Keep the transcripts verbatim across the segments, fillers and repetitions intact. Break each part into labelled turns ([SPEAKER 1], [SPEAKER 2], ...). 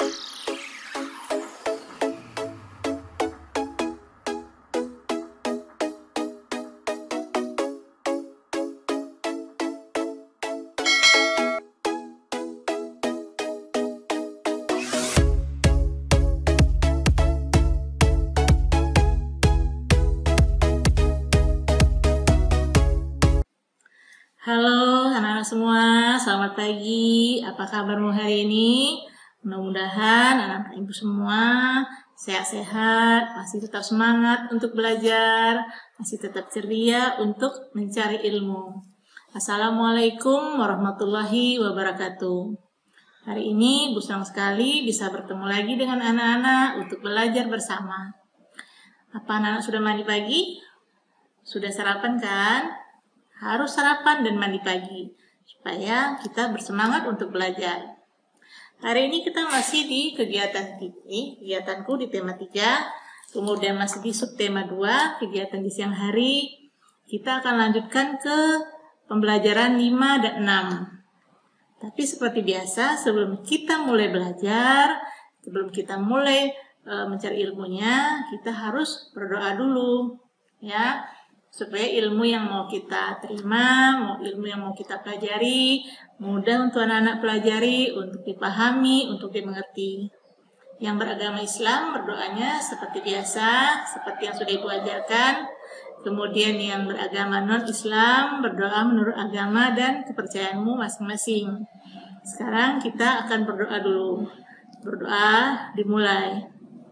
[SPEAKER 1] Halo anak-anak semua, selamat pagi. Apa kabarmu hari ini? Mudah-mudahan anak-anak ibu semua sehat-sehat, masih tetap semangat untuk belajar, masih tetap ceria untuk mencari ilmu. Assalamualaikum warahmatullahi wabarakatuh. Hari ini Bu senang sekali bisa bertemu lagi dengan anak-anak untuk belajar bersama. Apa anak-anak sudah mandi pagi? Sudah sarapan kan? Harus sarapan dan mandi pagi supaya kita bersemangat untuk belajar. Hari ini kita masih di kegiatan ini, kegiatanku di tema tiga, kemudian masih di subtema dua, kegiatan di siang hari. Kita akan lanjutkan ke pembelajaran lima dan enam. Tapi seperti biasa, sebelum kita mulai belajar, sebelum kita mulai e, mencari ilmunya, kita harus berdoa dulu, ya. Supaya ilmu yang mau kita terima, mau ilmu yang mau kita pelajari, mudah untuk anak-anak pelajari, untuk dipahami, untuk dimengerti. Yang beragama Islam berdoanya seperti biasa, seperti yang sudah Ibu ajarkan. Kemudian yang beragama non-Islam berdoa menurut agama dan kepercayaanmu masing-masing. Sekarang kita akan berdoa dulu. Berdoa dimulai.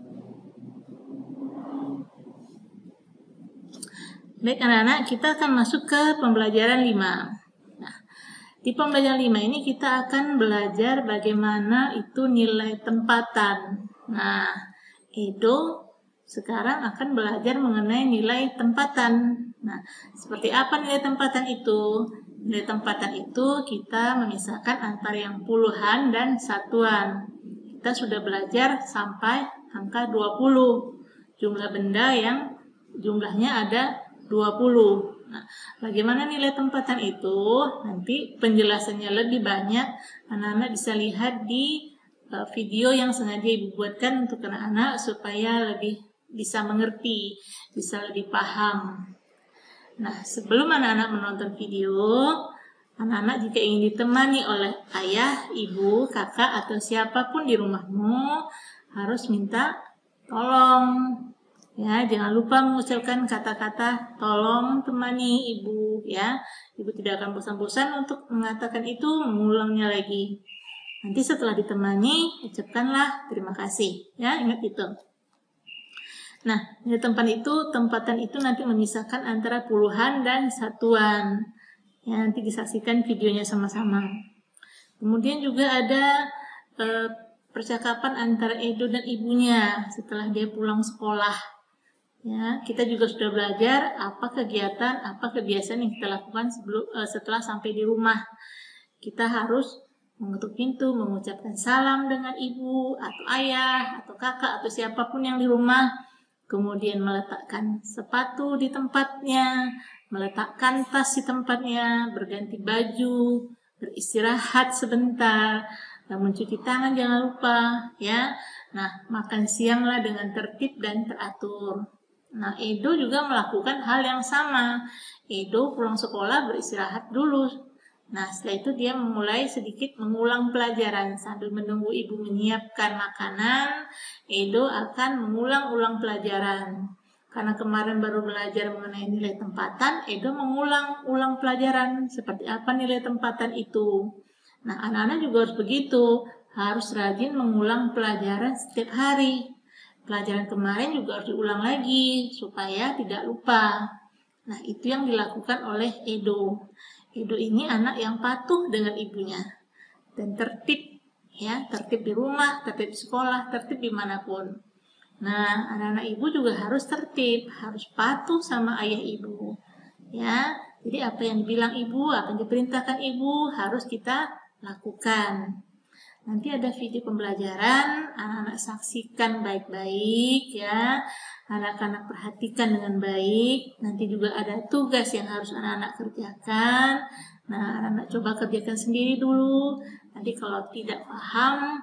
[SPEAKER 1] Baik anak-anak, kita akan masuk ke pembelajaran lima. Nah, di pembelajaran lima ini kita akan belajar bagaimana itu nilai tempatan. Nah, Edo sekarang akan belajar mengenai nilai tempatan. Nah, seperti apa nilai tempatan itu? Nilai tempatan itu kita memisahkan antara yang puluhan dan satuan. Kita sudah belajar sampai angka dua puluh. Jumlah benda yang jumlahnya ada dua puluh. Nah, bagaimana nilai tempatan itu? Nanti penjelasannya lebih banyak. Anak-anak bisa lihat di uh, video yang sengaja Ibu buatkan untuk anak-anak supaya lebih bisa mengerti, bisa lebih paham. Nah, sebelum anak-anak menonton video, anak-anak jika ingin ditemani oleh ayah, ibu, kakak, atau siapapun di rumahmu, harus minta tolong. Ya, jangan lupa mengucapkan kata-kata tolong temani ibu, ya. Ibu tidak akan bosan-bosan untuk mengatakan itu, mengulangnya lagi. Nanti setelah ditemani, ucapkanlah terima kasih, ya. Ingat itu. Nah, di tempat itu, tempatan itu nanti memisahkan antara puluhan dan satuan. Ya, nanti disaksikan videonya sama-sama. Kemudian juga ada eh, percakapan antara Edo dan ibunya setelah dia pulang sekolah. Ya, kita juga sudah belajar apa kegiatan, apa kebiasaan yang kita lakukan sebelum uh, setelah sampai di rumah. Kita harus mengetuk pintu, mengucapkan salam dengan ibu atau ayah atau kakak atau siapapun yang di rumah. Kemudian meletakkan sepatu di tempatnya, meletakkan tas di tempatnya, berganti baju, beristirahat sebentar, dan mencuci tangan jangan lupa, ya. Nah, makan sianglah dengan tertib dan teratur. Nah, Edo juga melakukan hal yang sama. Edo pulang sekolah beristirahat dulu. Nah, setelah itu dia memulai sedikit mengulang pelajaran. Sambil menunggu ibu menyiapkan makanan, Edo akan mengulang-ulang pelajaran. Karena kemarin baru belajar mengenai nilai tempatan, Edo mengulang-ulang pelajaran. Seperti apa nilai tempatan itu? Nah, anak-anak juga harus begitu. Harus rajin mengulang pelajaran setiap hari. Pelajaran kemarin juga harus diulang lagi supaya tidak lupa. Nah, itu yang dilakukan oleh Edo. Edo ini anak yang patuh dengan ibunya dan tertib, ya, tertib di rumah, tertib di sekolah, tertib dimanapun. Nah, anak-anak ibu juga harus tertib, harus patuh sama ayah ibu, ya. Jadi apa yang dibilang ibu, apa yang diperintahkan ibu harus kita lakukan. Nanti ada video pembelajaran, anak-anak saksikan baik-baik, ya. Anak-anak perhatikan dengan baik. Nanti juga ada tugas yang harus anak-anak kerjakan. Nah, anak-anak coba kerjakan sendiri dulu. Nanti kalau tidak paham,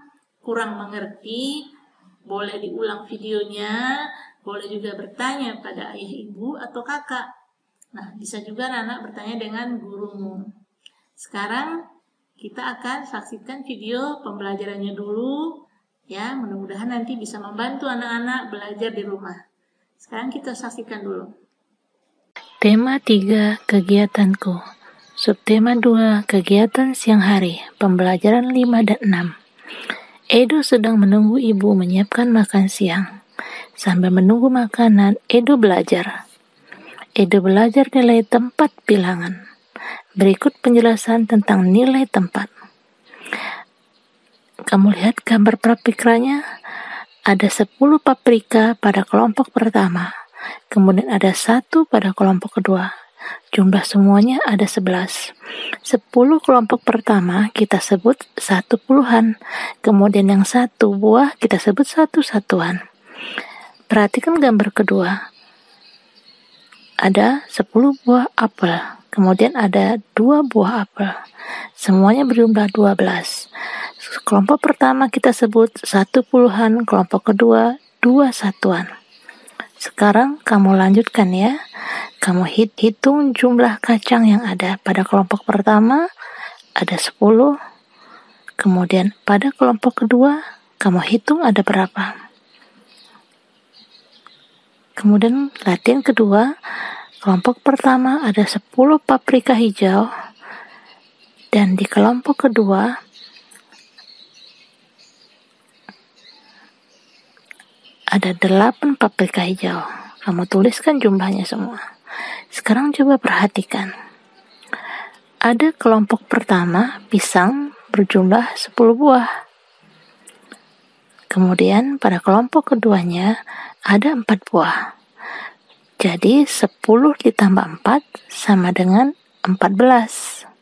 [SPEAKER 1] kurang mengerti, boleh diulang videonya, boleh juga bertanya pada ayah ibu atau kakak. Nah, bisa juga anak bertanya dengan gurumu. Sekarang kita akan saksikan video pembelajarannya dulu, ya. Mudah-mudahan nanti bisa membantu anak-anak belajar di rumah. Sekarang kita saksikan dulu.
[SPEAKER 2] Tema tiga, kegiatanku. Subtema dua, kegiatan siang hari. Pembelajaran lima dan enam. Edo sedang menunggu ibu menyiapkan makan siang. Sambil menunggu makanan, Edo belajar. Edo belajar nilai tempat bilangan. Berikut penjelasan tentang nilai tempat. Kamu lihat gambar prapikranya? Ada sepuluh paprika pada kelompok pertama. Kemudian ada satu pada kelompok kedua. Jumlah semuanya ada sebelas. Sepuluh kelompok pertama kita sebut satu puluhan. Kemudian yang satu buah kita sebut satu satuan. Perhatikan gambar kedua. Ada sepuluh buah apel. Kemudian ada dua buah apel. Semuanya berjumlah dua belas. Kelompok pertama kita sebut satu puluhan. Kelompok kedua dua satuan. Sekarang kamu lanjutkan ya. Kamu hitung jumlah kacang yang ada. Pada kelompok pertama ada sepuluh. Kemudian pada kelompok kedua kamu hitung ada berapa. Kemudian latihan kedua. Kelompok pertama ada sepuluh paprika hijau. Dan di kelompok kedua ada delapan paprika hijau. Kamu tuliskan jumlahnya semua. Sekarang coba perhatikan. Ada kelompok pertama, pisang berjumlah sepuluh buah. Kemudian pada kelompok keduanya ada empat buah. Jadi sepuluh ditambah empat sama dengan empat belas.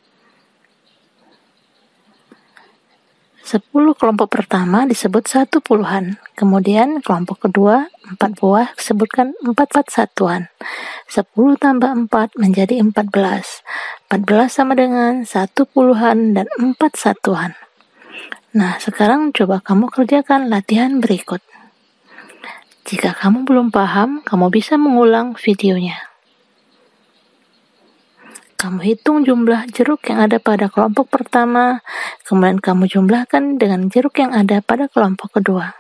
[SPEAKER 2] sepuluh kelompok pertama disebut satu puluhan. Kemudian kelompok kedua, empat buah, sebutkan empat empat satuan. sepuluh tambah empat menjadi empat belas. empat belas sama dengan satu puluhan dan empat satuan. Nah, sekarang coba kamu kerjakan latihan berikut. Jika kamu belum paham, kamu bisa mengulang videonya. Kamu hitung jumlah jeruk yang ada pada kelompok pertama, kemudian kamu jumlahkan dengan jeruk yang ada pada kelompok kedua.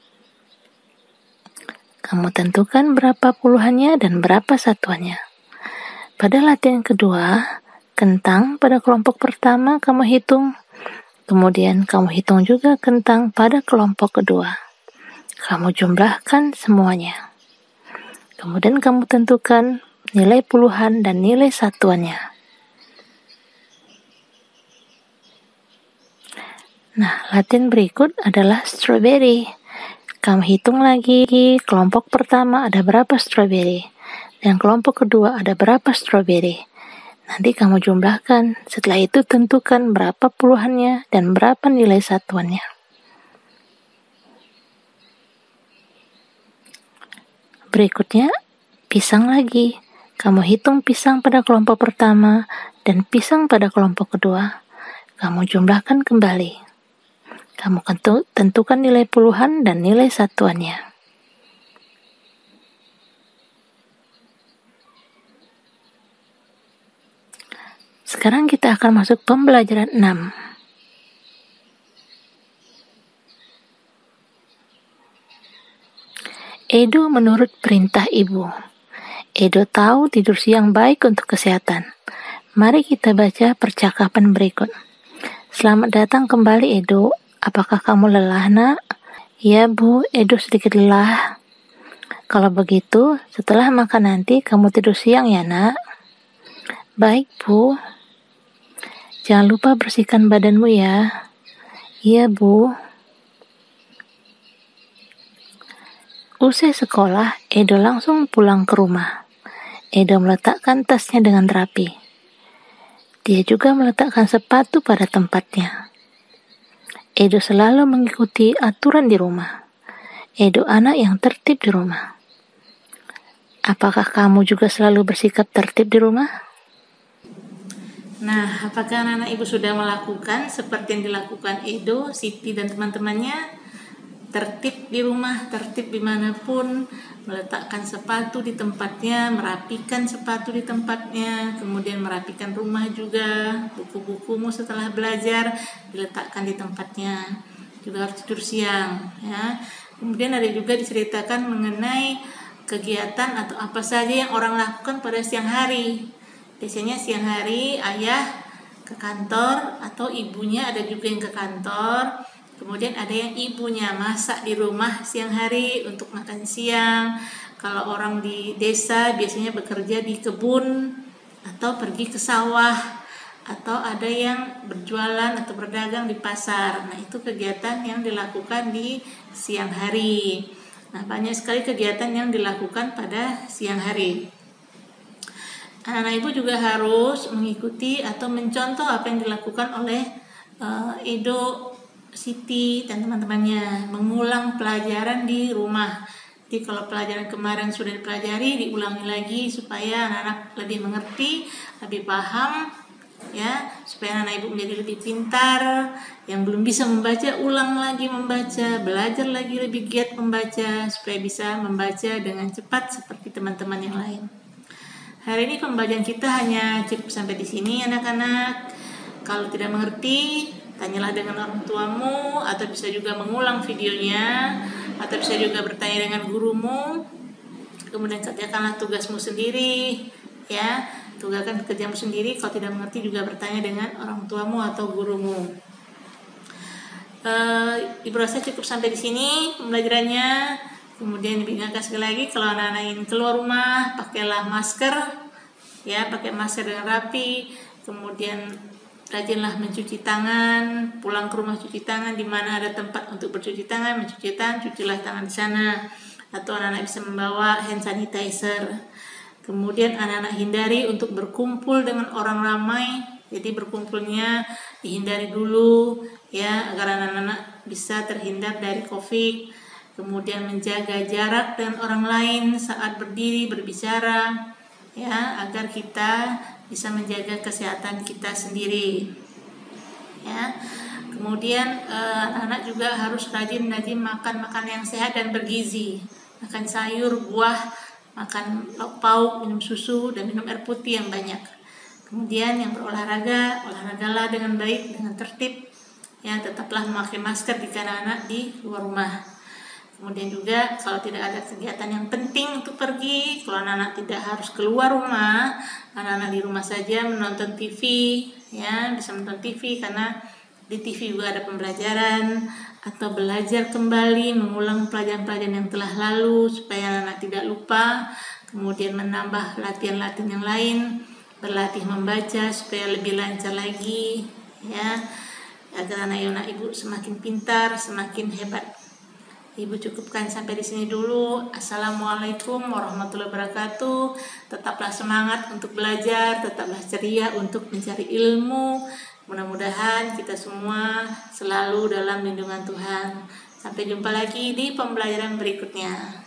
[SPEAKER 2] Kamu tentukan berapa puluhannya dan berapa satuannya. Pada latihan kedua, kentang pada kelompok pertama kamu hitung, kemudian kamu hitung juga kentang pada kelompok kedua. Kamu jumlahkan semuanya. Kemudian kamu tentukan nilai puluhan dan nilai satuannya. Nah, latihan berikut adalah strawberry. Kamu hitung lagi, kelompok pertama ada berapa strawberry, dan kelompok kedua ada berapa strawberry. Nanti kamu jumlahkan, setelah itu tentukan berapa puluhannya dan berapa nilai satuannya. Berikutnya, pisang lagi. Kamu hitung pisang pada kelompok pertama dan pisang pada kelompok kedua. Kamu jumlahkan kembali. Kamu tentukan nilai puluhan dan nilai satuannya. Sekarang kita akan masuk pembelajaran enam. Edo menurut perintah ibu. Edo tahu tidur siang baik untuk kesehatan. Mari kita baca percakapan berikut. Selamat datang kembali, Edo. Apakah kamu lelah, nak? Ya, Bu, Edo sedikit lelah. Kalau begitu, setelah makan nanti kamu tidur siang ya, nak? Baik, Bu. Jangan lupa bersihkan badanmu ya. Iya, Bu. Usai sekolah, Edo langsung pulang ke rumah. Edo meletakkan tasnya dengan rapi. Dia juga meletakkan sepatu pada tempatnya. Edo selalu mengikuti aturan di rumah. Edo anak yang tertib di rumah. Apakah kamu juga selalu bersikap tertib di rumah?
[SPEAKER 1] Nah, apakah anak-anak ibu sudah melakukan seperti yang dilakukan Edo, Siti, dan teman-temannya? Tertib di rumah, tertib dimanapun, meletakkan sepatu di tempatnya, merapikan sepatu di tempatnya, kemudian merapikan rumah juga, buku-bukumu setelah belajar diletakkan di tempatnya. Juga harus tidur siang, ya. Kemudian ada juga diceritakan mengenai kegiatan atau apa saja yang orang lakukan pada siang hari. Biasanya siang hari ayah ke kantor atau ibunya ada juga yang ke kantor. Kemudian ada yang ibunya masak di rumah siang hari untuk makan siang. Kalau orang di desa biasanya bekerja di kebun atau pergi ke sawah, atau ada yang berjualan atau berdagang di pasar. Nah, itu kegiatan yang dilakukan di siang hari. Nah, banyak sekali kegiatan yang dilakukan pada siang hari. Anak-anak ibu juga harus mengikuti atau mencontoh apa yang dilakukan oleh uh, Edo, Siti, dan teman-temannya, mengulang pelajaran di rumah. Jadi kalau pelajaran kemarin sudah dipelajari, diulangi lagi supaya anak-anak lebih mengerti, lebih paham, ya, supaya anak ibu menjadi lebih pintar. Yang belum bisa membaca, ulang lagi membaca, belajar lagi lebih giat membaca supaya bisa membaca dengan cepat seperti teman-teman yang lain. Hari ini pembelajaran kita hanya cukup sampai di sini, anak-anak. Kalau tidak mengerti, tanyalah dengan orang tuamu, atau bisa juga mengulang videonya, atau bisa juga bertanya dengan gurumu. Kemudian kerjakanlah tugasmu sendiri, ya. Tugaskan kerjamu sendiri. Kalau tidak mengerti juga bertanya dengan orang tuamu atau gurumu. Uh, Ibu rasa cukup sampai di sini pembelajarannya. Kemudian diingatkan sekali lagi, kalau anak-anak ingin keluar rumah, pakailah masker, ya, pakai masker dengan rapi. Kemudian rajinlah mencuci tangan, pulang ke rumah cuci tangan, di mana ada tempat untuk bercuci tangan, mencuci tangan, cucilah tangan di sana. Atau anak-anak bisa membawa hand sanitizer. Kemudian anak-anak hindari untuk berkumpul dengan orang ramai. Jadi berkumpulnya dihindari dulu, ya, agar anak-anak bisa terhindar dari COVID. Kemudian menjaga jarak dengan orang lain saat berdiri berbicara, ya, agar kita bisa menjaga kesehatan kita sendiri, ya. Kemudian eh, anak-anak juga harus rajin-rajin makan makan yang sehat dan bergizi, makan sayur, buah, makan lauk pauk, minum susu, dan minum air putih yang banyak. Kemudian yang berolahraga, olahragalah dengan baik, dengan tertib, ya, tetaplah memakai masker jika anak-anak di luar rumah. Kemudian juga kalau tidak ada kegiatan yang penting untuk pergi, kalau anak-anak tidak harus keluar rumah, anak-anak di rumah saja menonton T V, ya, bisa menonton T V karena di T V juga ada pembelajaran, atau belajar kembali, mengulang pelajaran-pelajaran yang telah lalu supaya anak-anak tidak lupa. Kemudian menambah latihan-latihan yang lain, berlatih membaca supaya lebih lancar lagi, ya, agar anak-anak ibu semakin pintar, semakin hebat. Ibu cukupkan sampai di sini dulu. Assalamualaikum warahmatullahi wabarakatuh. Tetaplah semangat untuk belajar, tetaplah ceria untuk mencari ilmu. Mudah-mudahan kita semua selalu dalam lindungan Tuhan. Sampai jumpa lagi di pembelajaran berikutnya.